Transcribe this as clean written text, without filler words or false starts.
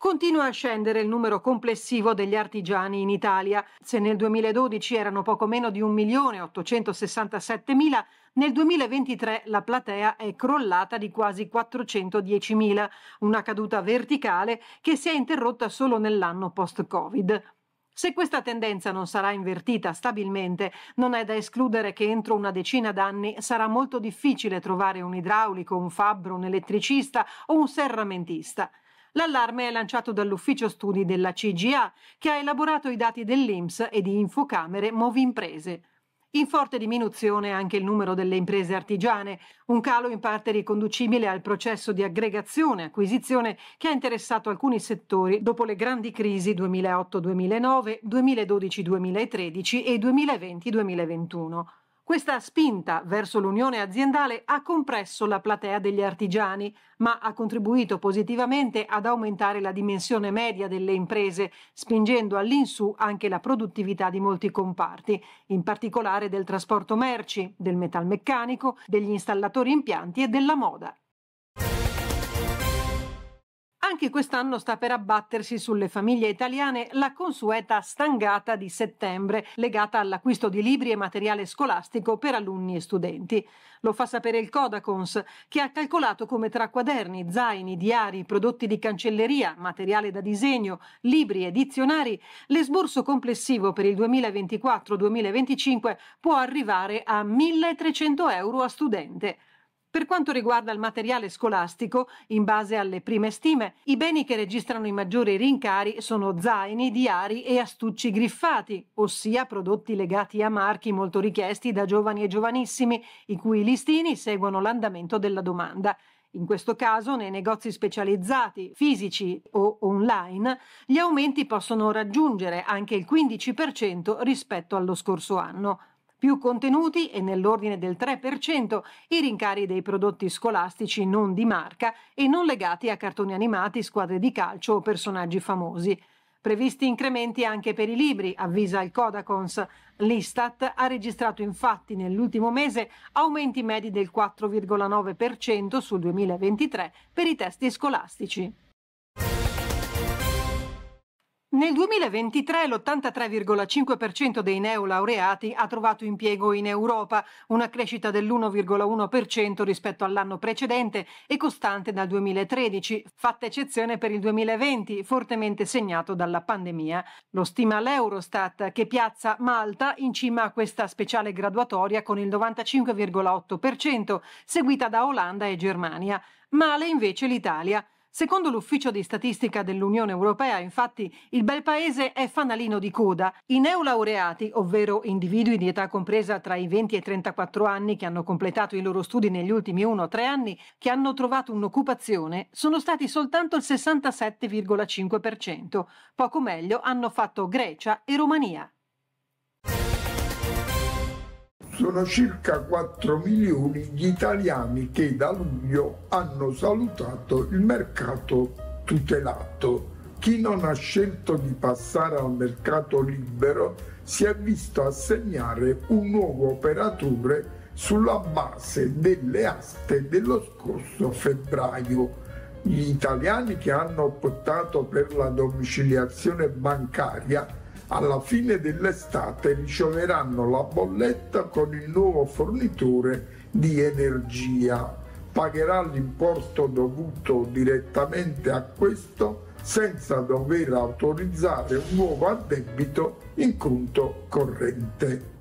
Continua a scendere il numero complessivo degli artigiani in Italia. Se nel 2012 erano poco meno di 1.867.000, nel 2023 la platea è crollata di quasi 410.000, una caduta verticale che si è interrotta solo nell'anno post-Covid. Se questa tendenza non sarà invertita stabilmente, non è da escludere che entro una decina d'anni sarà molto difficile trovare un idraulico, un fabbro, un elettricista o un serramentista. L'allarme è lanciato dall'ufficio studi della CGA, che ha elaborato i dati dell'INPS e di Infocamere Movimprese. In forte diminuzione anche il numero delle imprese artigiane, un calo in parte riconducibile al processo di aggregazione e acquisizione che ha interessato alcuni settori dopo le grandi crisi 2008-2009, 2012-2013 e 2020-2021. Questa spinta verso l'unione aziendale ha compresso la platea degli artigiani, ma ha contribuito positivamente ad aumentare la dimensione media delle imprese, spingendo all'insù anche la produttività di molti comparti, in particolare del trasporto merci, del metalmeccanico, degli installatori impianti e della moda. Anche quest'anno sta per abbattersi sulle famiglie italiane la consueta stangata di settembre legata all'acquisto di libri e materiale scolastico per alunni e studenti. Lo fa sapere il Codacons, che ha calcolato come tra quaderni, zaini, diari, prodotti di cancelleria, materiale da disegno, libri e dizionari, l'esborso complessivo per il 2024-2025 può arrivare a 1.300 euro a studente. Per quanto riguarda il materiale scolastico, in base alle prime stime, i beni che registrano i maggiori rincari sono zaini, diari e astucci griffati, ossia prodotti legati a marchi molto richiesti da giovani e giovanissimi, i cui listini seguono l'andamento della domanda. In questo caso, nei negozi specializzati, fisici o online, gli aumenti possono raggiungere anche il 15% rispetto allo scorso anno. Più contenuti e nell'ordine del 3% i rincari dei prodotti scolastici non di marca e non legati a cartoni animati, squadre di calcio o personaggi famosi. Previsti incrementi anche per i libri, avvisa il Codacons. L'Istat ha registrato infatti nell'ultimo mese aumenti medi del 4,9% sul 2023 per i testi scolastici. Nel 2023 l'83,5% dei neolaureati ha trovato impiego in Europa, una crescita dell'1,1% rispetto all'anno precedente e costante dal 2013, fatta eccezione per il 2020, fortemente segnato dalla pandemia. Lo stima l'Eurostat, che piazza Malta in cima a questa speciale graduatoria con il 95,8%, seguita da Olanda e Germania. Male invece l'Italia. Secondo l'Ufficio di Statistica dell'Unione Europea, infatti, il bel paese è fanalino di coda. I neolaureati, ovvero individui di età compresa tra i 20 e i 34 anni che hanno completato i loro studi negli ultimi 1 o 3 anni, che hanno trovato un'occupazione, sono stati soltanto il 67,5%. Poco meglio hanno fatto Grecia e Romania. Sono circa 4 milioni gli italiani che da luglio hanno salutato il mercato tutelato. Chi non ha scelto di passare al mercato libero si è visto assegnare un nuovo operatore sulla base delle aste dello scorso febbraio. Gli italiani che hanno optato per la domiciliazione bancaria alla fine dell'estate riceveranno la bolletta con il nuovo fornitore di energia. Pagherà l'importo dovuto direttamente a questo senza dover autorizzare un nuovo addebito in conto corrente.